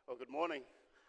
Well, good morning.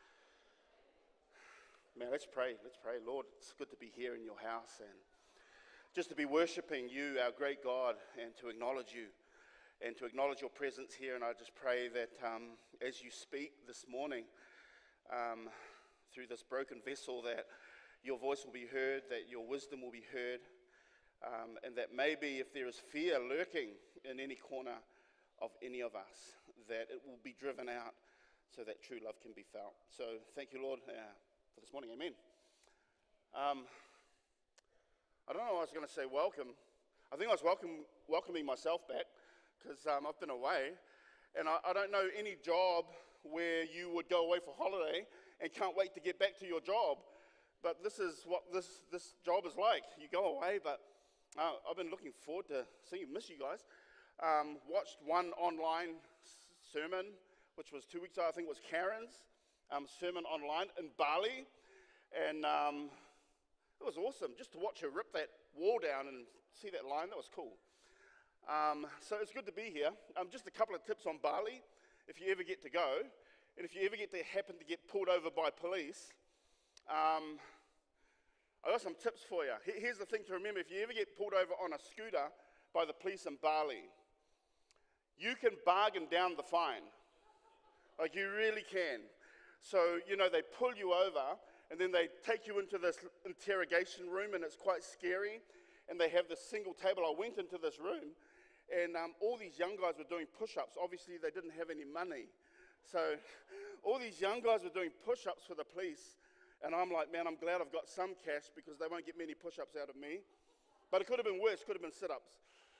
Man, let's pray. Lord, it's good to be here in your house and just to be worshiping you, our great God, and to acknowledge you and to acknowledge your presence here. And I just pray that as you speak this morning through this broken vessel, that your voice will be heard, that your wisdom will be heard, and that maybe if there is fear lurking in any corner of any of us, that it will be driven out so that true love can be felt. So thank you, Lord, for this morning. Amen. I don't know, I was going to say welcome. I think I was welcoming myself back because I've been away. And I don't know any job where you would go away for holiday and can't wait to get back to your job. But this is what this job is like. You go away, but I've been looking forward to seeing you. Miss you guys. Watched one online sermon, which was 2 weeks ago. I think it was Karen's sermon online in Bali. And it was awesome just to watch her rip that wall down and see that line. That was cool. So it's good to be here. Just a couple of tips on Bali, if you ever get to go. And if you ever happen to get pulled over by police, I got some tips for you. Here's the thing to remember. If you ever get pulled over on a scooter by the police in Bali, you can bargain down the fine. Like, you really can. So, they pull you over, and then they take you into this interrogation room, and it's quite scary. And they have this single table. I went into this room, and all these young guys were doing push-ups. Obviously, they didn't have any money. So all these young guys were doing push-ups for the police. And I'm like, man, I'm glad I've got some cash because they won't get many push-ups out of me. But it could have been worse. Could have been sit-ups.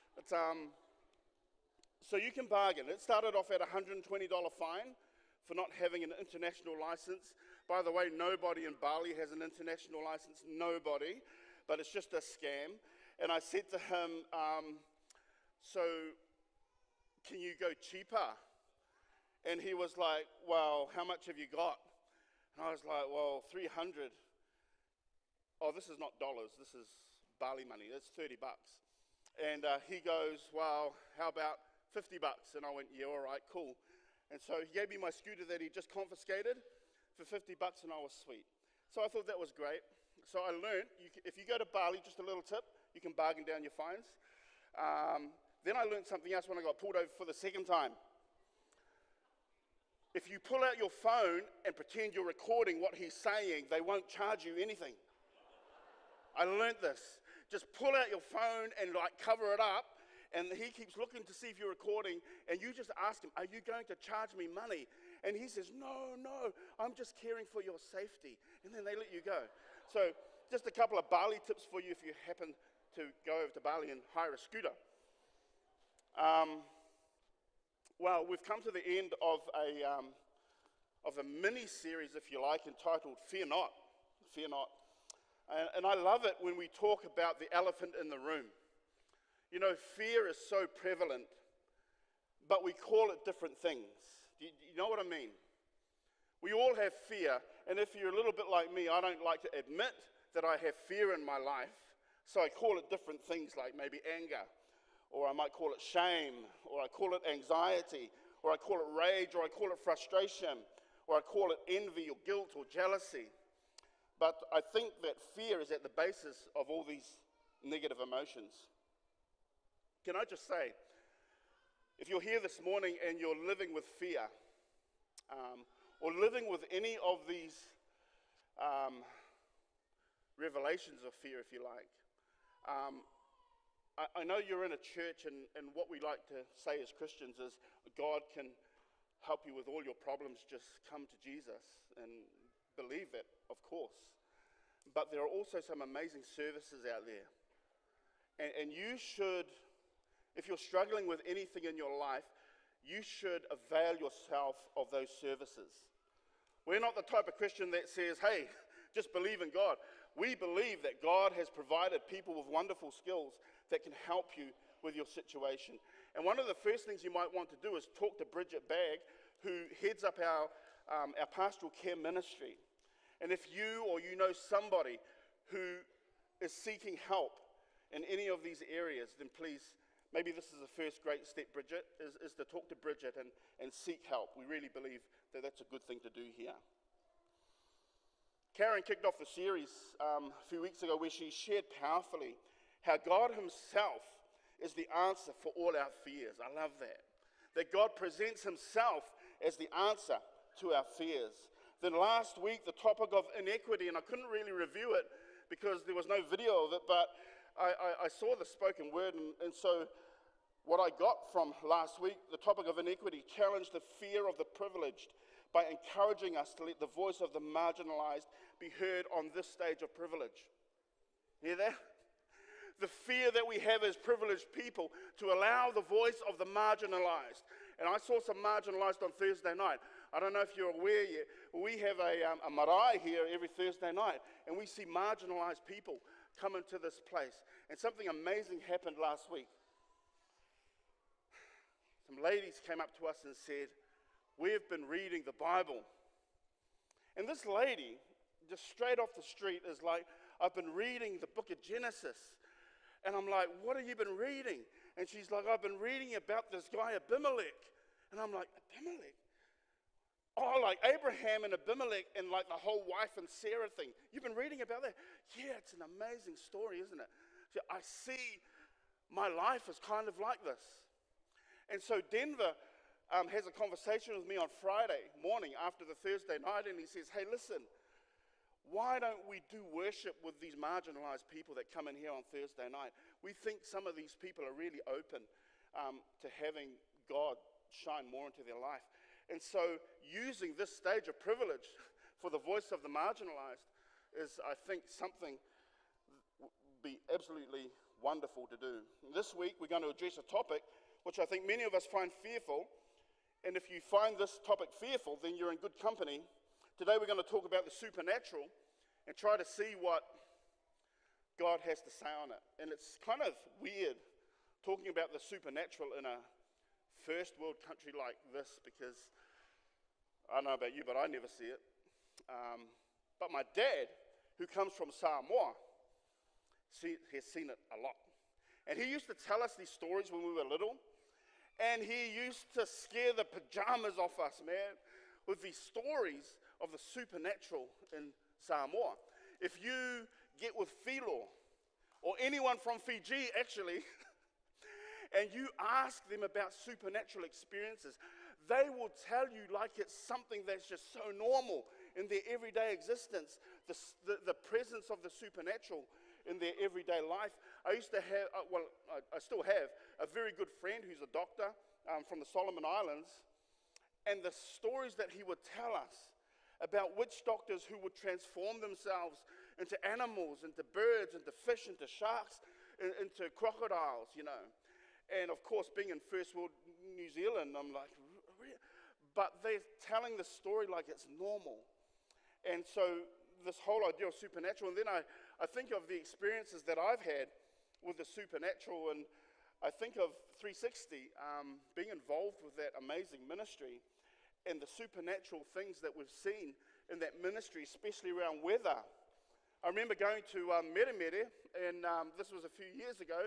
So you can bargain. It started off at a $120 fine for not having an international license. By the way, nobody in Bali has an international license. Nobody. But it's just a scam. And I said to him, so can you go cheaper? And he was like, well, how much have you got? And I was like, well, 300. Oh, this is not dollars. This is Bali money. That's $30. And he goes, well, how about $50? And I went, yeah, all right, cool. And so he gave me my scooter that he just confiscated for $50, and I was sweet. So I thought that was great. So I learned, if you go to Bali, just a little tip, you can bargain down your fines. Then I learned something else when I got pulled over for the second time. If you pull out your phone and pretend you're recording what he's saying, they won't charge you anything. I learned this. Just pull out your phone and cover it up, and he keeps looking to see if you're recording, and you just ask him, are you going to charge me money? And he says, no, I'm just caring for your safety. And then they let you go. So just a couple of Bali tips for you if you happen to go over to Bali and hire a scooter. Well, we've come to the end of a mini-series, if you like, entitled Fear Not. Fear Not. And I love it when we talk about the elephant in the room. Fear is so prevalent, but we call it different things. Do you know what I mean? We all have fear, and if you're a little bit like me, I don't like to admit that I have fear in my life, so I call it different things like maybe anger, or I might call it shame, or I call it anxiety, or I call it rage, or I call it frustration, or I call it envy or guilt or jealousy. But I think that fear is at the basis of all these negative emotions. Can I just say, if you're here this morning and you're living with fear, or living with any of these revelations of fear, if you like, I know you're in a church, and what we like to say as Christians is God can help you with all your problems. Just come to Jesus and believe it, of course. But there are also some amazing services out there. And you should, if you're struggling with anything in your life, you should avail yourself of those services. We're not the type of Christian that says, hey, just believe in God. We believe that God has provided people with wonderful skills that can help you with your situation. And one of the first things you might want to do is talk to Bridget Bagg, who heads up our pastoral care ministry. And if you or you know somebody who is seeking help in any of these areas, then please maybe this is the first great step, Bridget, is to talk to Bridget and seek help. We really believe that that's a good thing to do here. Karen kicked off the series a few weeks ago where she shared powerfully how God himself is the answer for all our fears. I love that. That God presents himself as the answer to our fears. Then last week, the topic of inequity, and I couldn't really review it because there was no video of it, but I saw the spoken word, and so what I got from last week, the topic of inequity, challenged the fear of the privileged by encouraging us to let the voice of the marginalized be heard on this stage of privilege. Hear that? The fear that we have as privileged people to allow the voice of the marginalized. And I saw some marginalized on Thursday night. I don't know if you're aware yet. We have a marae here every Thursday night, and we see marginalized people come into this place. And something amazing happened last week. Some ladies came up to us and said, "We've been reading the Bible." And this lady, just straight off the street, is like, "I've been reading the book of Genesis." And I'm like, "What have you been reading?" And she's like, "I've been reading about this guy Abimelech." And I'm like, "Abimelech? Oh, like Abraham and Abimelech and like the whole wife and Sarah thing. You've been reading about that?" "Yeah, it's an amazing story, isn't it?" So I see my life is kind of like this. And so Denver has a conversation with me on Friday morning after the Thursday night, and he says, "Hey, listen, why don't we do worship with these marginalized people that come in here on Thursday night? We think some of these people are really open to having God shine more into their life." And so using this stage of privilege for the voice of the marginalized is, I think, something would be absolutely wonderful to do. And this week we're going to address a topic which I think many of us find fearful. And if you find this topic fearful, then you're in good company. Today we're going to talk about the supernatural and try to see what God has to say on it. And it's kind of weird talking about the supernatural in a first world country like this, because I don't know about you, but I never see it. But my dad, who comes from Samoa, has seen it a lot. And he used to tell us these stories when we were little. And he used to scare the pajamas off us, man, with these stories of the supernatural in Samoa. If you get with Philo, or anyone from Fiji, actually, and you ask them about supernatural experiences, they will tell you like it's something that's just so normal in their everyday existence, the presence of the supernatural in their everyday life. I used to have, I still have, a very good friend who's a doctor from the Solomon Islands, and the stories that he would tell us about witch doctors who would transform themselves into animals, into birds, into fish, into sharks, into crocodiles, you know. And of course, being in first world New Zealand, I'm like, but they're telling the story like it's normal. And so this whole idea of supernatural, and then I think of the experiences that I've had with the supernatural, and I think of 360, being involved with that amazing ministry, and the supernatural things that we've seen in that ministry, especially around weather. I remember going to Meremere, and this was a few years ago,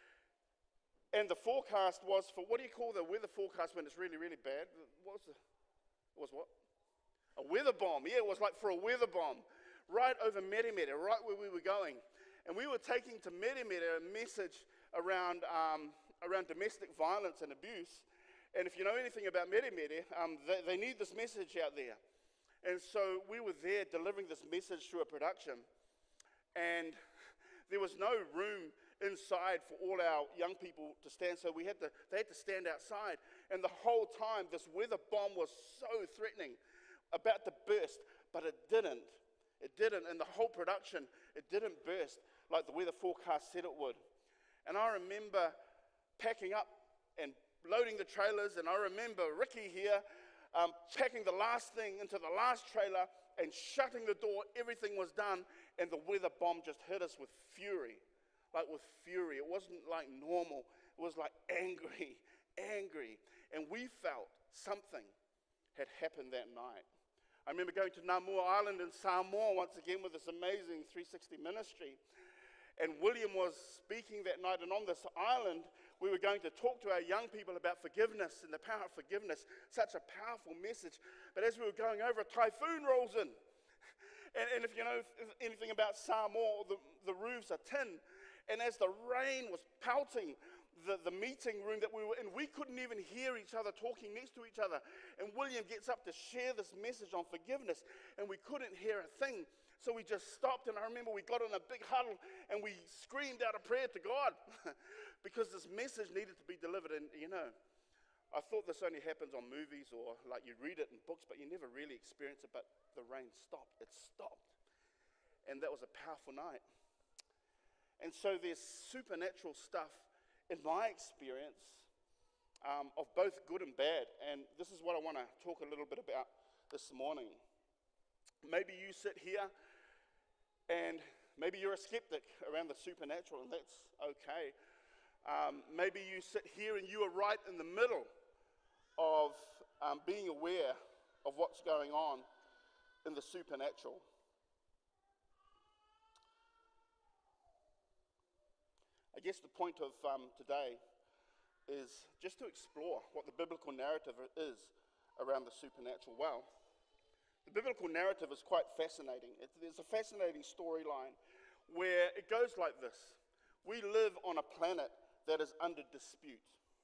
and the forecast was for, what do you call the weather forecast when it's really, really bad? What was what? A weather bomb. Yeah, it was like for a weather bomb, right over Meremere, right where we were going. And we were taking to Meremere a message around domestic violence and abuse. And if you know anything about Meremere, they need this message out there. And so we were there delivering this message through a production. And there was no room inside for all our young people to stand, so they had to stand outside. And the whole time, this weather bomb was so threatening, about to burst, but it didn't. It didn't, and the whole production, it didn't burst like the weather forecast said it would. And I remember packing up and loading the trailers, and I remember Ricky here packing the last thing into the last trailer and shutting the door. Everything was done, and the weather bomb just hit us with fury. Like with fury. It wasn't like normal. It was like angry. And we felt something had happened that night. I remember going to Namua Island in Samoa once again with this amazing 360 ministry. And William was speaking that night, and on this island, we were going to talk to our young people about forgiveness and the power of forgiveness. Such a powerful message. But as we were going over, a typhoon rolls in. And if you know anything about Samoa, the roofs are tin. And as the rain was pelting the meeting room that we were in, we couldn't even hear each other talking next to each other. And William gets up to share this message on forgiveness, and we couldn't hear a thing. So we just stopped, and I remember we got in a big huddle, and we screamed out a prayer to God because this message needed to be delivered. And, you know, I thought this only happens on movies or like you read it in books, but you never really experience it. But the rain stopped. It stopped. And that was a powerful night. And so there's supernatural stuff in my experience of both good and bad. And this is what I want to talk a little bit about this morning. Maybe you sit here and maybe you're a skeptic around the supernatural, and that's okay. Maybe you sit here and you are right in the middle of being aware of what's going on in the supernatural. I guess the point of today is just to explore what the biblical narrative is around the supernatural. Well, the biblical narrative is quite fascinating. There's a fascinating storyline where it goes like this. We live on a planet that is under dispute.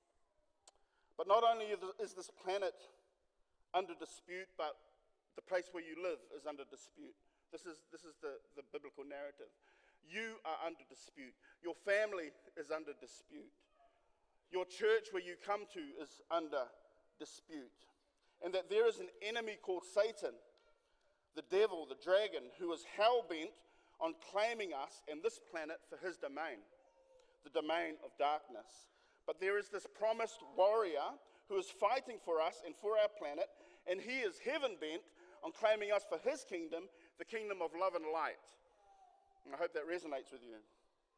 But not only is this planet under dispute, but the place where you live is under dispute. This is the biblical narrative. You are under dispute. Your family is under dispute. Your church where you come to is under dispute. And that there is an enemy called Satan, the devil, the dragon, who is hell-bent on claiming us and this planet for his domain, the domain of darkness. But there is this promised warrior who is fighting for us and for our planet, and he is heaven-bent on claiming us for his kingdom, the kingdom of love and light. And I hope that resonates with you.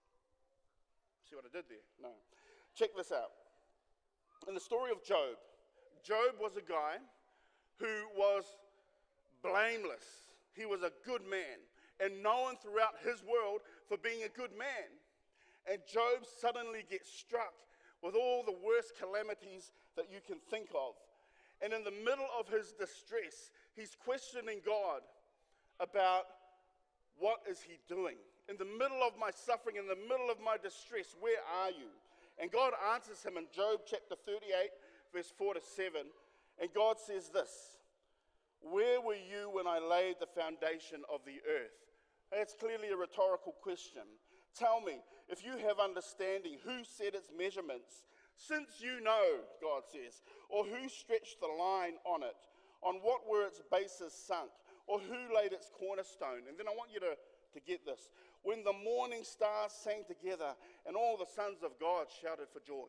See what I did there? No. Check this out. In the story of Job, Job was a guy who was blameless. He was a good man and known throughout his world for being a good man. And Job suddenly gets struck with all the worst calamities that you can think of. And in the middle of his distress, he's questioning God about what is he doing? In the middle of my suffering, in the middle of my distress, where are you? And God answers him in Job chapter 38, verse 4 to 7. And God says this: where were you when I laid the foundation of the earth? That's clearly a rhetorical question. Tell me, if you have understanding, who set its measurements? Since you know, God says, or who stretched the line on it? On what were its bases sunk? Or who laid its cornerstone? And then I want you to get this. When the morning stars sang together and all the sons of God shouted for joy.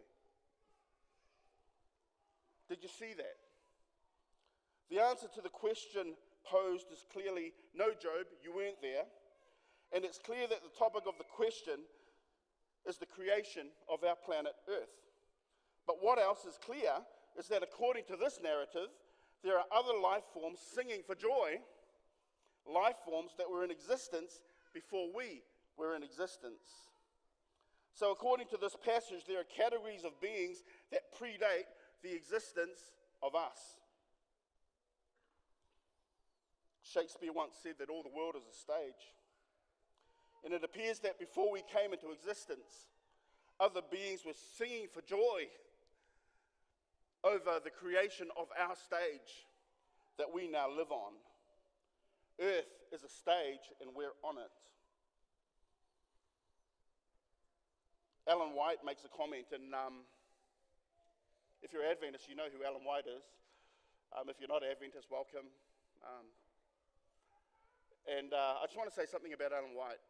Did you see that? The answer to the question posed is clearly, no, Job, you weren't there. And it's clear that the topic of the question is the creation of our planet Earth. But what else is clear is that according to this narrative, there are other life forms singing for joy, life forms that were in existence before we were in existence. So according to this passage, there are categories of beings that predate the existence of us. Shakespeare once said that all the world is a stage. And it appears that before we came into existence, other beings were singing for joy over the creation of our stage that we now live on. Earth is a stage and we're on it. Ellen White makes a comment, and if you're Adventist, you know who Ellen White is. If you're not Adventist, welcome. I just want to say something about Ellen White.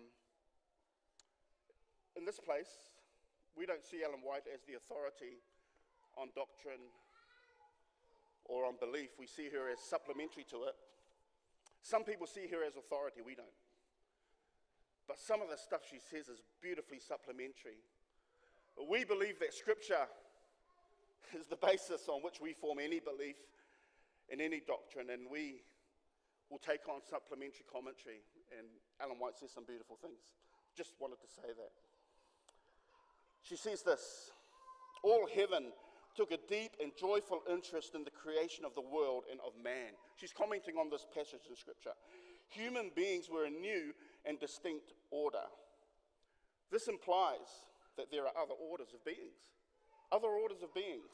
In this place, we don't see Ellen White as the authority on doctrine or on belief. We see her as supplementary to it. Some people see her as authority, we don't. But some of the stuff she says is beautifully supplementary. We believe that Scripture is the basis on which we form any belief in any doctrine, and we will take on supplementary commentary. And Ellen White says some beautiful things. Just wanted to say that. She says this: All heaven took a deep and joyful interest in the creation of the world and of man. She's commenting on this passage in Scripture. Human beings were a new and distinct order. This implies that there are other orders of beings. Other orders of beings.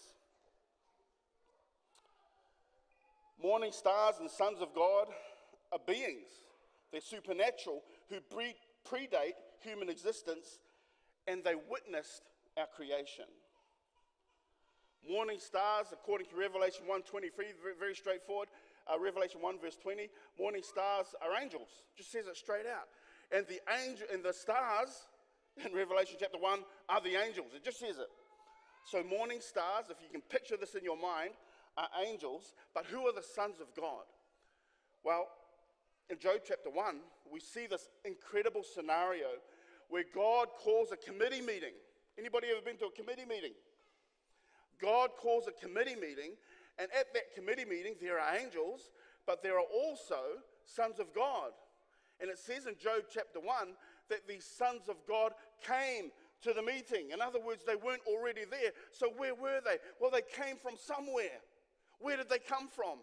Morning stars and sons of God are beings. They're supernatural who predate human existence, and they witnessed our creation. Morning stars, according to Revelation 1:23, very straightforward. Revelation 1 verse 20, morning stars are angels. Just says it straight out. And the stars in Revelation chapter 1 are the angels. It just says it. So morning stars, if you can picture this in your mind, are angels. But who are the sons of God? Well, in Job chapter 1, we see this incredible scenario where God calls a committee meeting. Anybody ever been to a committee meeting? God calls a committee meeting, and at that committee meeting there are angels, but there are also sons of God. And it says in Job chapter 1 that these sons of God came to the meeting. In other words, they weren't already there. So where were they? Well, they came from somewhere. Where did they come from?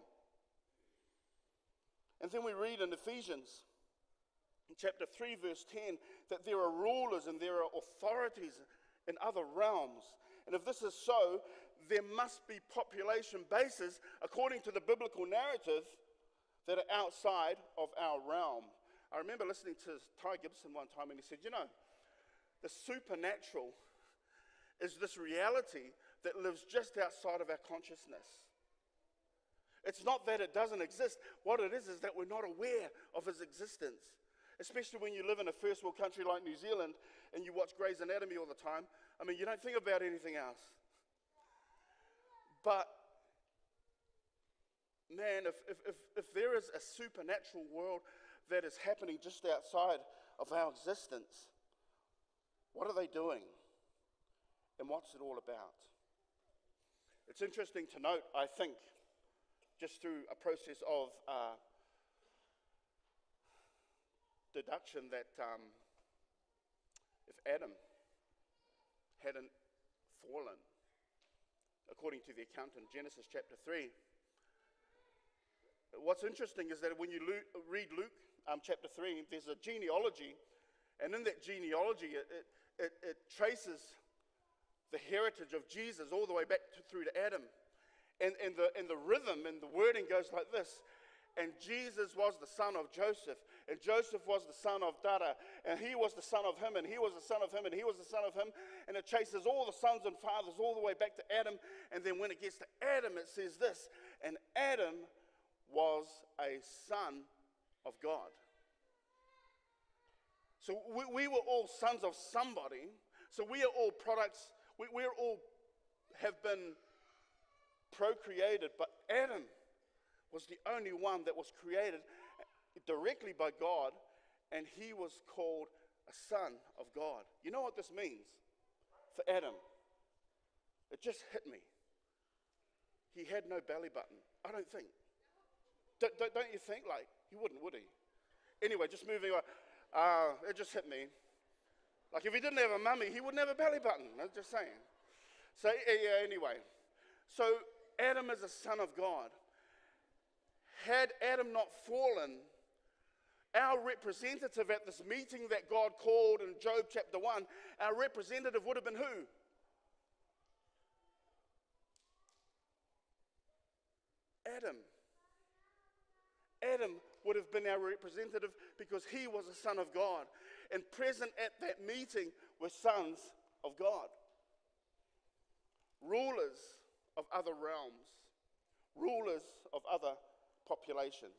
And then we read in Ephesians in chapter 3 verse 10 that there are rulers and there are authorities in other realms. And if this is so, there must be population bases, according to the biblical narrative, that are outside of our realm. I remember listening to Ty Gibson one time, and he said, you know, the supernatural is this reality that lives just outside of our consciousness. It's not that it doesn't exist. What it is that we're not aware of its existence. Especially when you live in a first world country like New Zealand and you watch Grey's Anatomy all the time. I mean, you don't think about anything else. But, man, if there is a supernatural world that is happening just outside of our existence, what are they doing? And what's it all about? It's interesting to note, I think, just through a process of deduction, that if Adam hadn't fallen, according to the account in Genesis chapter 3, what's interesting is that when you read Luke chapter 3, there's a genealogy, and in that genealogy it traces the heritage of Jesus all the way back through to Adam. And the rhythm and the wording goes like this. And Jesus was the son of Joseph, and Joseph was the son of Dada, and he was the son of him, and he was the son of him, and he was the son of him, and it chases all the sons and fathers all the way back to Adam. And then when it gets to Adam, it says this, and Adam was a son of God. So we were all sons of somebody. So we are all products, we're all have been procreated, but Adam was the only one that was created directly by God, and he was called a son of God. You know what this means for Adam? It just hit me. He had no belly button. I don't think. Don't you think? Like, he wouldn't, would he? Anyway, just moving on. It just hit me. Like, if he didn't have a mummy, he wouldn't have a belly button. I'm just saying. So, yeah, anyway. So, Adam is a son of God. Had Adam not fallen, our representative at this meeting that God called in Job chapter 1, our representative would have been who? Adam. Adam would have been our representative because he was a son of God. And present at that meeting were sons of God. Rulers of other realms. Rulers of other populations.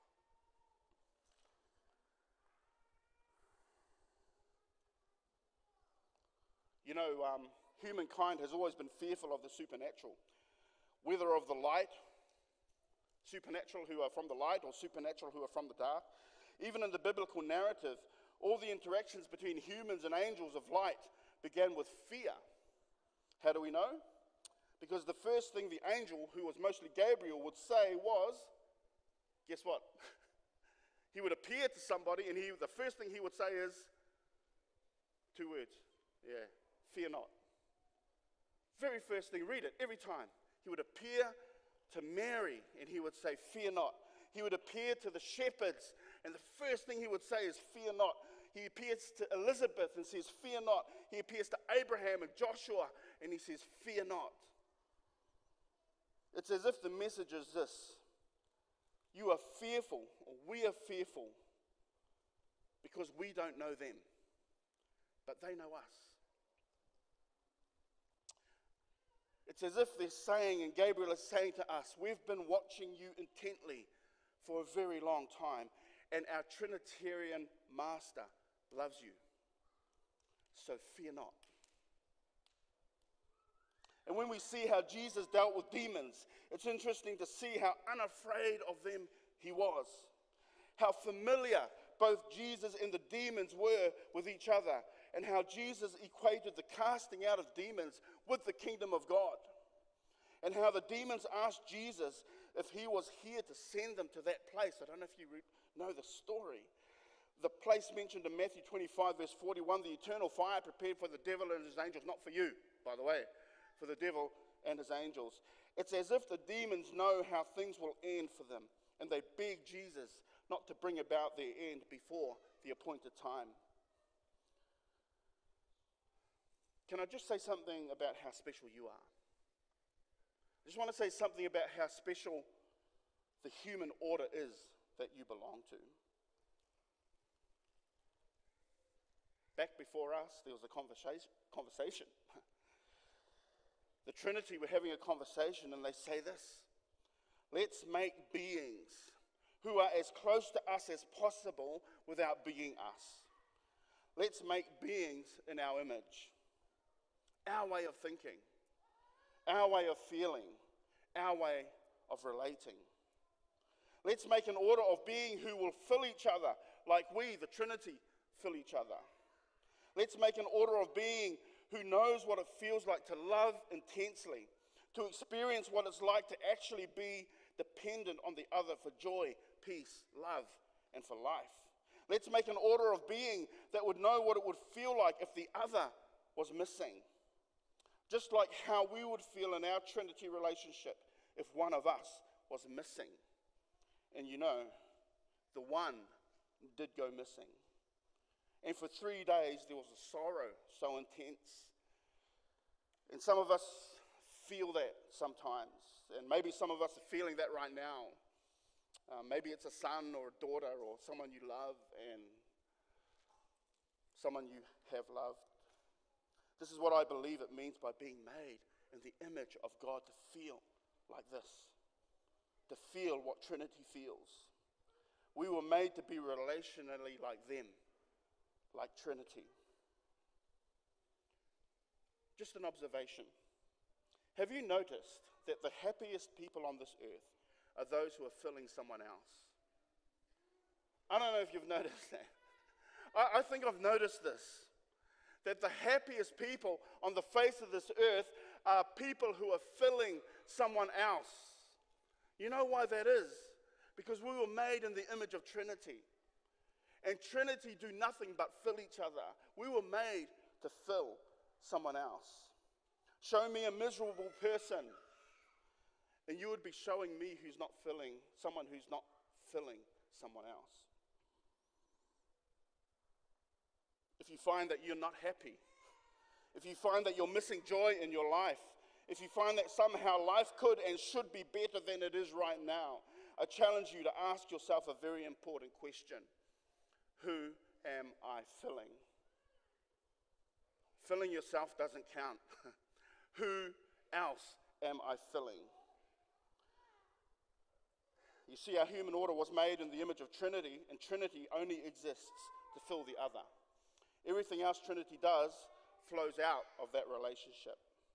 You know, humankind has always been fearful of the supernatural, whether of the light, supernatural who are from the light, or supernatural who are from the dark. Even in the biblical narrative, all the interactions between humans and angels of light began with fear. How do we know? Because the first thing the angel, who was mostly Gabriel, would say was, guess what? He would appear to somebody, and the first thing he would say is 2 words. Yeah, fear not. Very first thing, read it every time. He would appear to Mary and he would say, fear not. He would appear to the shepherds and the first thing he would say is, fear not. He appears to Elizabeth and says, fear not. He appears to Abraham and Joshua and he says, fear not. It's as if the message is this: you are fearful, or we are fearful, because we don't know them, but they know us. It's as if they're saying, and Gabriel is saying to us, we've been watching you intently for a very long time, and our Trinitarian Master loves you. So fear not. And when we see how Jesus dealt with demons, it's interesting to see how unafraid of them he was. How familiar both Jesus and the demons were with each other, and how Jesus equated the casting out of demons with the kingdom of God. And how the demons asked Jesus if he was here to send them to that place. I don't know if you know the story. The place mentioned in Matthew 25, verse 41, the eternal fire prepared for the devil and his angels, not for you, by the way, for the devil and his angels. It's as if the demons know how things will end for them, and they beg Jesus not to bring about their end before the appointed time. Can I just say something about how special you are? I just want to say something about how special the human order is that you belong to. Back before us, there was a conversation. The Trinity were having a conversation and they say this: let's make beings who are as close to us as possible without being us. Let's make beings in our image. Our way of thinking, our way of feeling, our way of relating. Let's make an order of being who will fill each other like we, the Trinity, fill each other. Let's make an order of being who knows what it feels like to love intensely, to experience what it's like to actually be dependent on the other for joy, peace, love, and for life. Let's make an order of being that would know what it would feel like if the other was missing. Just like how we would feel in our Trinity relationship if one of us was missing. And you know, the one did go missing. And for 3 days, there was a sorrow so intense. And some of us feel that sometimes. And maybe some of us are feeling that right now. Maybe it's a son or a daughter or someone you love and someone you have loved. This is what I believe it means by being made in the image of God, to feel like this. To feel what Trinity feels. We were made to be relationally like them. Like Trinity. Just an observation. Have you noticed that the happiest people on this earth are those who are filling someone else? I don't know if you've noticed that. I think I've noticed this. That the happiest people on the face of this earth are people who are filling someone else. You know why that is? Because we were made in the image of Trinity. And Trinity do nothing but fill each other. We were made to fill someone else. Show me a miserable person, and you would be showing me someone who's not filling someone else. If you find that you're not happy, if you find that you're missing joy in your life, if you find that somehow life could and should be better than it is right now, I challenge you to ask yourself a very important question. Who am I filling? Filling yourself doesn't count. Who else am I filling? You see, our human order was made in the image of Trinity, and Trinity only exists to fill the other. Everything else Trinity does flows out of that relationship.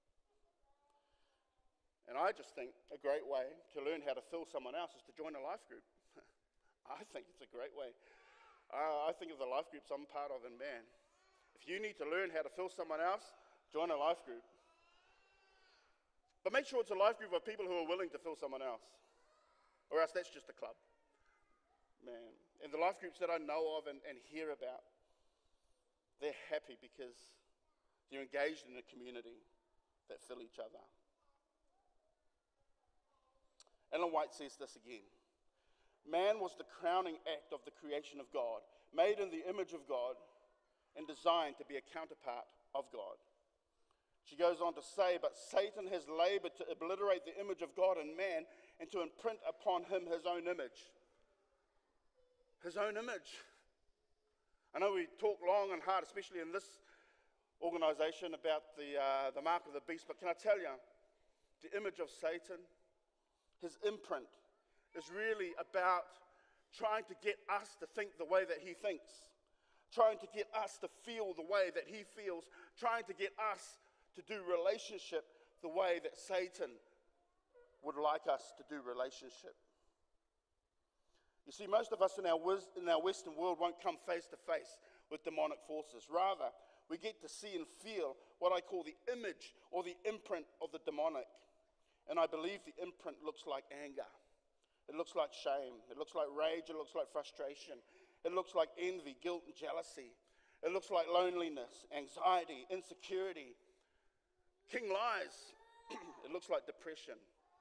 And I just think a great way to learn how to fill someone else is to join a life group. I think it's a great way. I think of the life groups I'm part of, and man, if you need to learn how to fill someone else, join a life group. But make sure it's a life group of people who are willing to fill someone else. Or else that's just a club. Man. And the life groups that I know of and hear about, they're happy because they're engaged in a community. that fill each other. Ellen White says this again. Man was the crowning act of the creation of God, made in the image of God and designed to be a counterpart of God. She goes on to say, but Satan has labored to obliterate the image of God in man and to imprint upon him his own image. His own image. I know we talk long and hard, especially in this organization, about the mark of the beast, but can I tell you, the image of Satan, his imprint, is really about trying to get us to think the way that he thinks, trying to get us to feel the way that he feels, trying to get us to do relationship the way that Satan would like us to do relationship. You see, most of us in our Western world won't come face to face with demonic forces. Rather, we get to see and feel what I call the image or the imprint of the demonic. And I believe the imprint looks like anger. It looks like shame. It looks like rage. It looks like frustration. It looks like envy, guilt, and jealousy. It looks like loneliness, anxiety, insecurity, king lies. It looks like depression.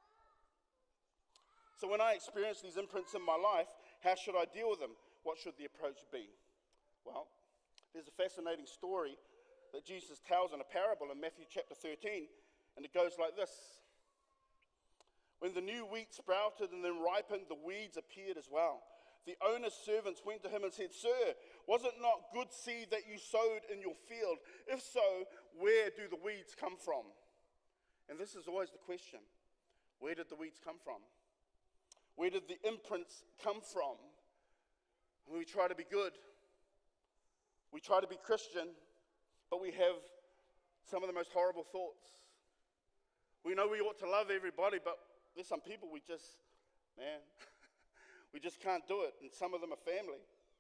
So when I experience these imprints in my life, how should I deal with them? What should the approach be? Well, there's a fascinating story that Jesus tells in a parable in Matthew chapter 13, and it goes like this. When the new wheat sprouted and then ripened, the weeds appeared as well. The owner's servants went to him and said, Sir, was it not good seed that you sowed in your field? If so, where do the weeds come from? And this is always the question. Where did the weeds come from? Where did the imprints come from? When we try to be good, we try to be Christian, but we have some of the most horrible thoughts. We know we ought to love everybody, but there's some people we just can't do it, and some of them are family.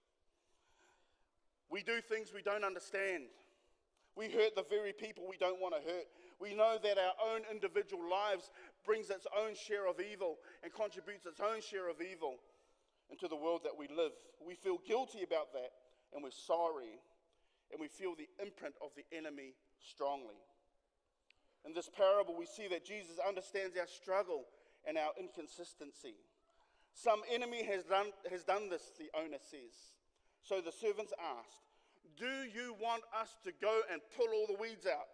We do things we don't understand. We hurt the very people we don't want to hurt. We know that our own individual lives brings its own share of evil and contributes its own share of evil into the world that we live. We feel guilty about that, and we're sorry, and we feel the imprint of the enemy strongly. In this parable, we see that Jesus understands our struggle and our inconsistency. Some enemy has done this, the owner says. So the servants asked, do you want us to go and pull all the weeds out?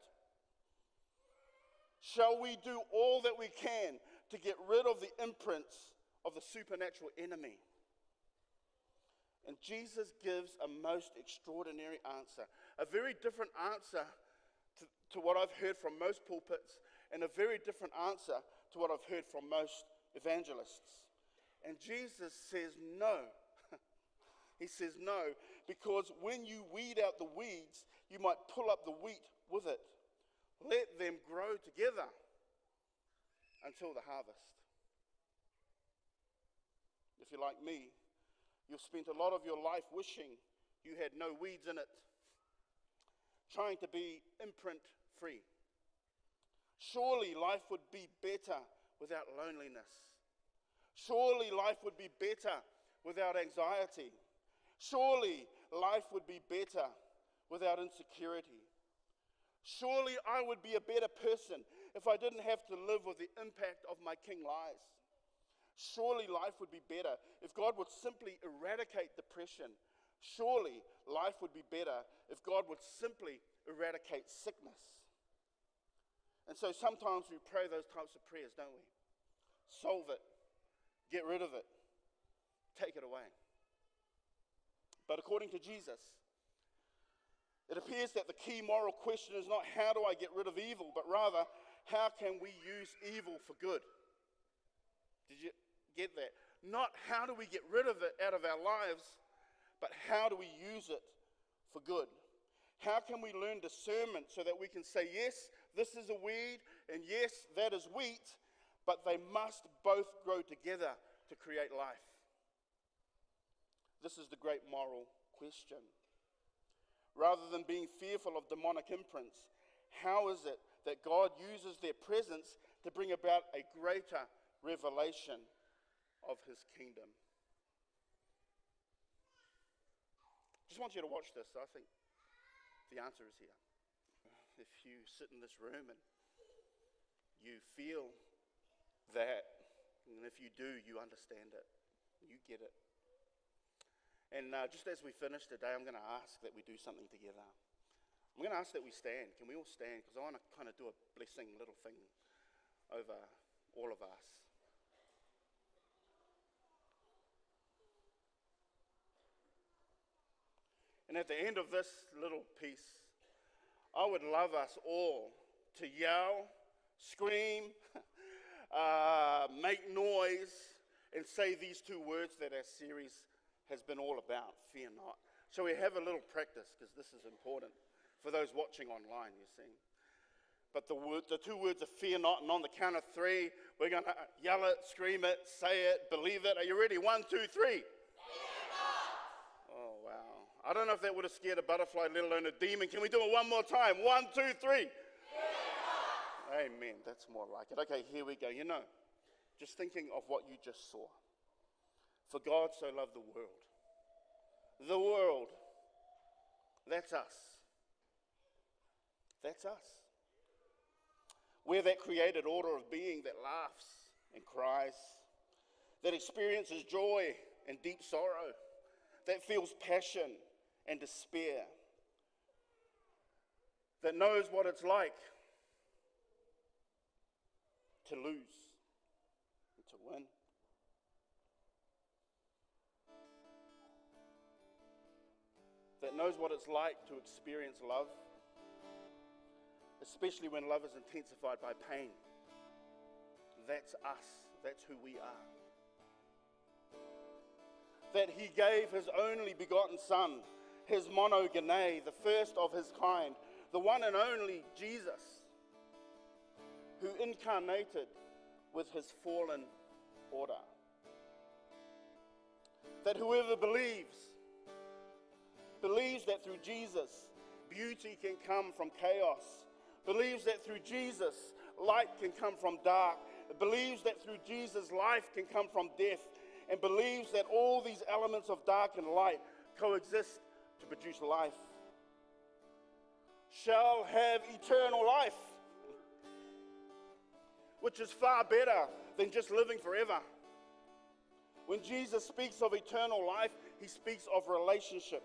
Shall we do all that we can to get rid of the imprints of the supernatural enemy? And Jesus gives a most extraordinary answer, a very different answer to what I've heard from most pulpits, and a very different answer to what I've heard from most evangelists. And Jesus says no. He says no, because when you weed out the weeds, you might pull up the wheat with it. Let them grow together until the harvest. If you're like me, you've spent a lot of your life wishing you had no weeds in it, trying to be imprint-free. Surely life would be better without loneliness. Surely life would be better without anxiety. Surely life would be better without insecurity. Surely I would be a better person if I didn't have to live with the impact of my king lies. Surely life would be better if God would simply eradicate depression. Surely life would be better if God would simply eradicate sickness. And so sometimes we pray those types of prayers, don't we? Solve it. Get rid of it. Take it away. But according to Jesus, it appears that the key moral question is not how do I get rid of evil, but rather how can we use evil for good? Did you get that? Not how do we get rid of it out of our lives, but how do we use it for good? How can we learn discernment so that we can say, yes, this is a weed, and yes, that is wheat, but they must both grow together to create life? This is the great moral question. Rather than being fearful of demonic imprints, how is it that God uses their presence to bring about a greater revelation of his kingdom? Just want you to watch this. I think the answer is here. If you sit in this room and you feel that. And if you do, you understand it. You get it. And just as we finish today, I'm going to ask that we do something together. I'm going to ask that we stand. Can we all stand? Because I want to kind of do a blessing little thing over all of us. And at the end of this little piece, I would love us all to yell, scream, make noise, and say these two words that our series has been all about, fear not. So we have a little practice, because this is important for those watching online, you see. But the two words are fear not, and on the count of three, we're going to yell it, scream it, say it, believe it. Are you ready? 1, 2, 3. Oh, wow. I don't know if that would have scared a butterfly, let alone a demon. Can we do it one more time? 1, 2, 3. Amen. That's more like it. Okay, here we go. You know, just thinking of what you just saw. For God so loved the world. The world. That's us. That's us. We're that created order of being that laughs and cries, that experiences joy and deep sorrow, that feels passion and despair, that knows what it's like to lose and to win. That knows what it's like to experience love, especially when love is intensified by pain. That's us. That's who we are. That he gave his only begotten Son, his monogene, the first of his kind, the one and only Jesus, who incarnated with his fallen order. That whoever believes that through Jesus, beauty can come from chaos, believes that through Jesus, light can come from dark, believes that through Jesus, life can come from death, and believes that all these elements of dark and light coexist to produce life, shall have eternal life, which is far better than just living forever. When Jesus speaks of eternal life, he speaks of relationship.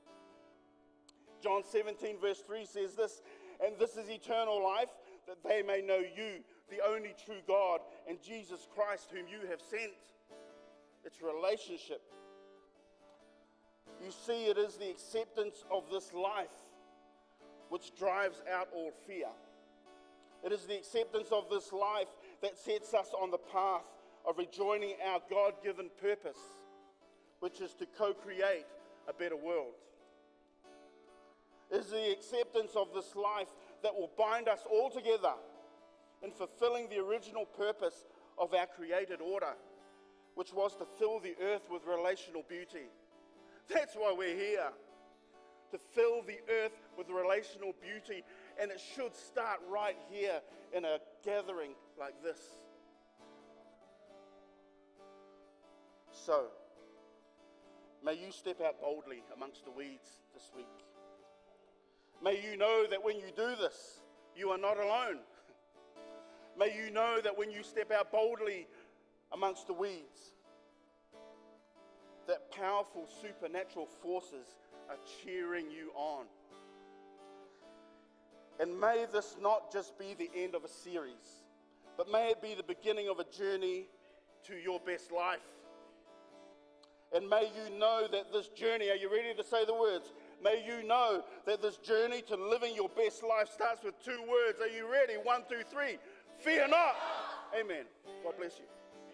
John 17 verse 3 says this, and this is eternal life, that they may know you, the only true God, and Jesus Christ, whom you have sent. It's relationship. You see, it is the acceptance of this life which drives out all fear. It is the acceptance of this life that sets us on the path of rejoining our God-given purpose, which is to co-create a better world. It is the acceptance of this life that will bind us all together in fulfilling the original purpose of our created order, which was to fill the earth with relational beauty. That's why we're here, to fill the earth with relational beauty, and it should start right here in a gathering like this. So, may you step out boldly amongst the weeds this week. May you know that when you do this, you are not alone. May you know that when you step out boldly amongst the weeds, that powerful supernatural forces are cheering you on. And may this not just be the end of a series, but may it be the beginning of a journey to your best life. And may you know that this journey, are you ready to say the words? May you know that this journey to living your best life starts with two words. Are you ready? 1, 2, 3. Fear not. Amen. God bless you.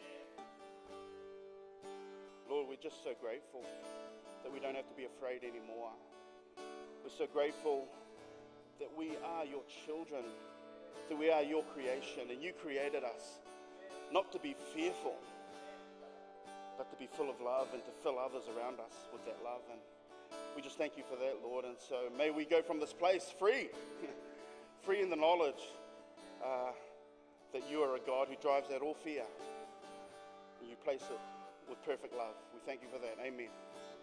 Lord, we're just so grateful that we don't have to be afraid anymore. We're so grateful that we are your children, that we are your creation, and you created us not to be fearful, but to be full of love and to fill others around us with that love. And we just thank you for that, Lord. And so may we go from this place free, free in the knowledge that you are a God who drives out all fear. And you place it with perfect love. We thank you for that. Amen.